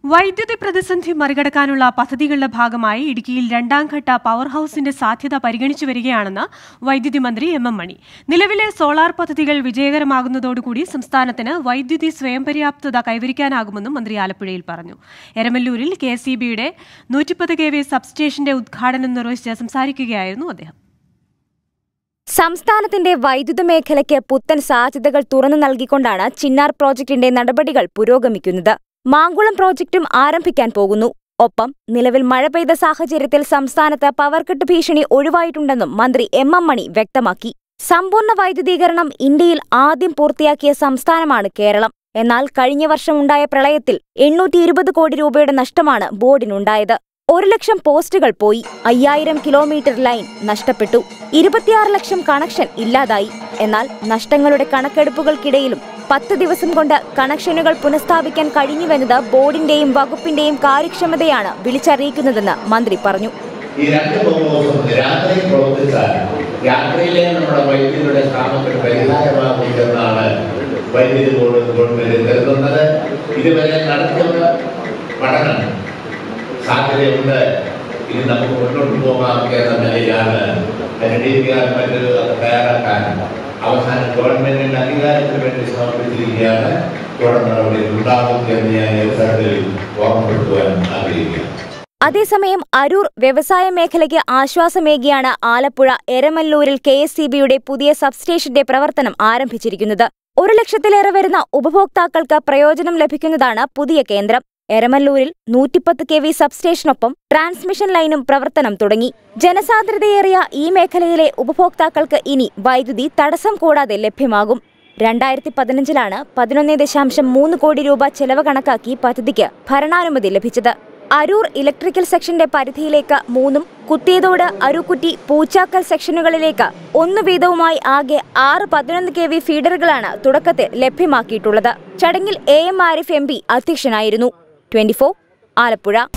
വൈദ്യുതി പ്രതിസന്ധി മറികടക്കാനുള്ള പദ്ധതികളുടെ ഭാഗമായി ഇടുക്കിയിൽ രണ്ടാം ഘട്ട പവർ ഹൌസിന്റെ സാധ്യത പരിഗണിച്ചു വരികയാണെന്ന് വൈദ്യുതി മന്ത്രി എം. എം. മണി. നിലവിലെ സോളാർ പദ്ധതികൾ വിജയകരമാകുന്നതോടുകൂടി സംസ്ഥാനത്തിന് വൈദ്യുതി സ്വയം പര്യാപ്തത കൈവരിക്കാനാകുമെന്നും മന്ത്രി ആലപ്പുഴയിൽ പറഞ്ഞു. എരമല്ലൂരിൽ KSEBയുടെ 110 kV സബ്സ്റ്റേഷന്റെ ഉദ്ഘാടനം നിർവഹിച്ച് സംസാരിക്കുകയായിരുന്നു അദ്ദേഹം. സംസ്ഥാനത്തിന്റെ വൈദ്യുത മേഖലയ്ക്ക് പുത്തൻ സാധ്യതകൾ തുറന്നു നൽകിക്കൊണ്ടാണ് ചിന്നാർ പ്രോജക്ടിന്റെ നടപടികൾ പുരോഗമിക്കുന്നത്. മാങ്കുളം പ്രോജക്റ്റും ആരംഭിക്കാൻ പോകുന്നു. ഒപ്പം നിലവിൽ മഴ പെയ്ത സാഹചര്യത്തിൽ സംസ്ഥാനത്ത് പവർ കട്ട് ഭീഷണി ഒഴിവായിട്ടുണ്ടെന്നും മന്ത്രി എം. എം. മണി വ്യക്തമാക്കി. സമ്പൂർണ്ണ വൈദ്യുതീകരണം ഇന്ത്യയിൽ ആദ്യം പൂർത്തിയാക്കിയ സംസ്ഥാനമാണ് കേരളം. എന്നാൽ കഴിഞ്ഞ വർഷമുണ്ടായ പ്രളയത്തിൽ 820 കോടി രൂപയുടെ നഷ്ടമാണ് ബോർഡിനുണ്ടായത്. 1 ലക്ഷം പോസ്റ്റുകൾ പോയി, 5000 കിലോമീറ്റർ ലൈൻ നഷ്ടപ്പെട്ടു, 26 ലക്ഷം കണക്ഷൻ ഇല്ലാതായി. എന്നാൽ നഷ്ടങ്ങളുടെ കണക്കെടുപ്പുകൾക്കിടയിലും 10 ദിവസം കൊണ്ട് കണക്ഷനുകൾ പുനഃസ്ഥാപിക്കാൻ കഴിഞ്ഞുവെന്നത് ബോർഡിന്റെയും വകുപ്പിന്റെയും കാര്യക്ഷമതയാണ് വിളിച്ചറിയിക്കുന്നതെന്ന് മന്ത്രി പറഞ്ഞു. ഈ രണ്ട് രാത്രി പ്രവർത്തിച്ചാൽ രാത്രിയിലെ നമ്മുടെ വൈദ്യുതിയുടെ ക്ഷാമത്തിന് പരിഹാരമാകുമെന്നാണ് വൈദ്യുതി ബോർഡ് ഗവൺമെന്റ് കരുതുന്നത്. ഇതുവരെ നടത്തിയ പഠനം സാധ്യതയുണ്ട്. ഇനി നമുക്ക് മുന്നോട്ട് പോകാം എന്ന നിലയിലാണ് മറ്റ് തയ്യാറാക്കാൻ അവസാനം ഗവൺമെന്റിന്റെ അധികാരത്തിന് വേണ്ടി സമർപ്പിച്ചിരിക്കുകയാണ്. തുടർ നടപടികൾ ഉണ്ടാകും എന്ന് ഞാൻ അവസരത്തിൽ ഓർമ്മപ്പെടുത്തുവാൻ ആഗ്രഹിക്കുന്നു. അതേസമയം അരൂർ വ്യവസായ മേഖലയ്ക്ക് ആശ്വാസമേകിയാണ് ആലപ്പുഴ എരമല്ലൂരിൽ KSEBയുടെ പുതിയ സബ്സ്റ്റേഷന്റെ പ്രവർത്തനം ആരംഭിച്ചിരിക്കുന്നത്. 1 ലക്ഷത്തിലേറെ വരുന്ന ഉപഭോക്താക്കൾക്ക് പ്രയോജനം ലഭിക്കുന്നതാണ് പുതിയ കേന്ദ്രം. എരമല്ലൂരിൽ 110 kV സബ്സ്റ്റേഷനൊപ്പം ട്രാൻസ്മിഷൻ ലൈനും പ്രവർത്തനം തുടങ്ങി. ജനസാന്ദ്രതയേറിയ ഈ മേഖലയിലെ ഉപഭോക്താക്കൾക്ക് ഇനി വൈദ്യുതി തടസ്സം കൂടാതെ ലഭ്യമാകും. 2015-ലാണ് 11.3 കോടി രൂപ ചെലവ് കണക്കാക്കി പദ്ധതിക്ക് ഭരണാനുമതി ലഭിച്ചത്. അരൂർ ഇലക്ട്രിക്കൽ സെക്ഷന്റെ പരിധിയിലേക്ക് 3ഉം കുത്തിയതോട്, അരുക്കുറ്റി, പൂച്ചാക്കൽ സെക്ഷനുകളിലേക്ക് 1 വീതവുമായി ആകെ 6 11 kV ഫീഡറുകളാണ് തുടക്കത്തിൽ ലഭ്യമാക്കിയിട്ടുള്ളത്. ചടങ്ങിൽ AM ആരിഫ് MP അധ്യക്ഷനായിരുന്നു. 24 ആലപ്പുഴ.